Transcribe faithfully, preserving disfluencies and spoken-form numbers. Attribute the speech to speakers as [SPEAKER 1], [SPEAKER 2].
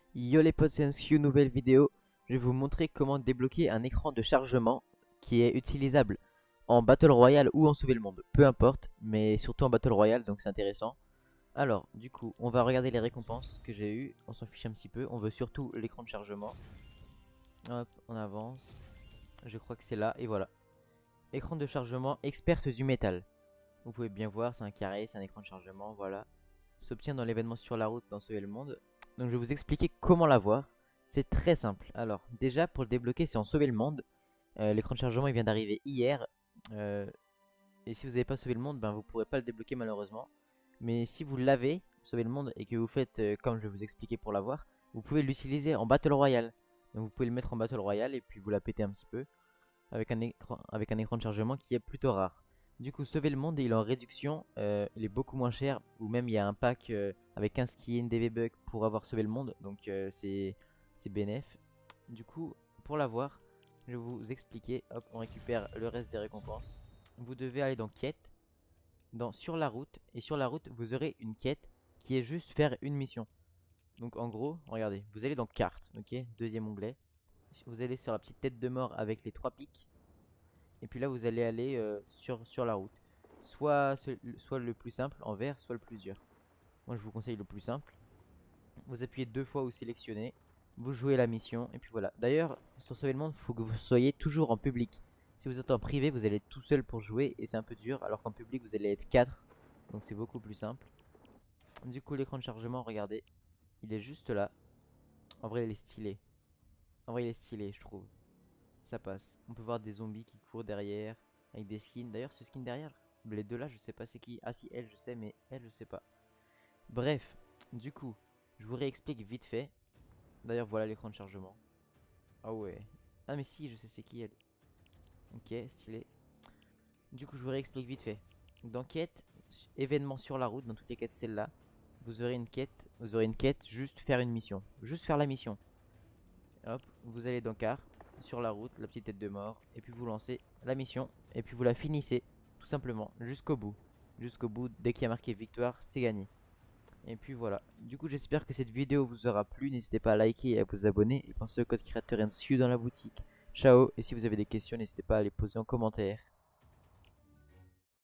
[SPEAKER 1] Yo les potes, c'est Ensku, nouvelle vidéo. Je vais vous montrer comment débloquer un écran de chargement qui est utilisable en Battle Royale ou en Sauver le Monde. Peu importe, mais surtout en Battle Royale, donc c'est intéressant. Alors, du coup, on va regarder les récompenses que j'ai eues. On s'en fiche un petit peu. On veut surtout l'écran de chargement. Hop, on avance. Je crois que c'est là, et voilà. Écran de chargement experte du métal. Vous pouvez bien voir, c'est un carré, c'est un écran de chargement, voilà. S'obtient dans l'événement sur la route dans Sauver le Monde. Donc je vais vous expliquer comment l'avoir. C'est très simple. Alors déjà pour le débloquer c'est en Sauver le Monde. Euh, L'écran de chargement il vient d'arriver hier. Euh, et si vous n'avez pas Sauvé le Monde, ben, vous ne pourrez pas le débloquer malheureusement. Mais si vous l'avez, Sauver le Monde, et que vous faites euh, comme je vais vous expliquer pour l'avoir, vous pouvez l'utiliser en Battle Royale. Donc vous pouvez le mettre en Battle Royale et puis vous la péter un petit peu. Avec un écran, avec un écran de chargement qui est plutôt rare. Du coup, Sauver le Monde, il est en réduction, euh, il est beaucoup moins cher, ou même il y a un pack euh, avec quinze skins, D V bucks pour avoir Sauvé le Monde, donc euh, c'est bénéf. Du coup, pour l'avoir, je vais vous expliquer. Hop, on récupère le reste des récompenses. Vous devez aller dans quête, dans sur la route, et sur la route, vous aurez une quête qui est juste faire une mission. Donc en gros, regardez, vous allez dans carte, ok, deuxième onglet. Vous allez sur la petite tête de mort avec les trois pics. Et puis là, vous allez aller euh, sur, sur la route. Soit, soit le plus simple en vert, soit le plus dur. Moi, je vous conseille le plus simple. Vous appuyez deux fois ou sélectionnez. Vous jouez la mission. Et puis voilà. D'ailleurs, sur Sauver le Monde, il faut que vous soyez toujours en public. Si vous êtes en privé, vous allez être tout seul pour jouer. Et c'est un peu dur. Alors qu'en public, vous allez être quatre. Donc c'est beaucoup plus simple. Du coup, l'écran de chargement, regardez. Il est juste là. En vrai, il est stylé. En vrai, il est stylé, je trouve. Ça passe. On peut voir des zombies qui courent derrière avec des skins. D'ailleurs, ce skin derrière, les deux là, je sais pas c'est qui. Ah si, elle, je sais, mais elle, je sais pas. Bref, du coup, je vous réexplique vite fait. D'ailleurs, voilà l'écran de chargement. Ah ouais. Ah mais si, je sais c'est qui elle. Ok, stylé. Du coup, je vous réexplique vite fait. Dans quête, événement sur la route, dans toutes les quêtes celle-là, vous aurez une quête, vous aurez une quête, juste faire une mission. Juste faire la mission. Hop, vous allez dans carte, sur la route, la petite tête de mort, et puis vous lancez la mission, et puis vous la finissez, tout simplement, jusqu'au bout. Jusqu'au bout, dès qu'il y a marqué victoire, c'est gagné. Et puis voilà. Du coup, j'espère que cette vidéo vous aura plu. N'hésitez pas à liker et à vous abonner. Et pensez au code créateur Ensku dans la boutique. Ciao, et si vous avez des questions, n'hésitez pas à les poser en commentaire.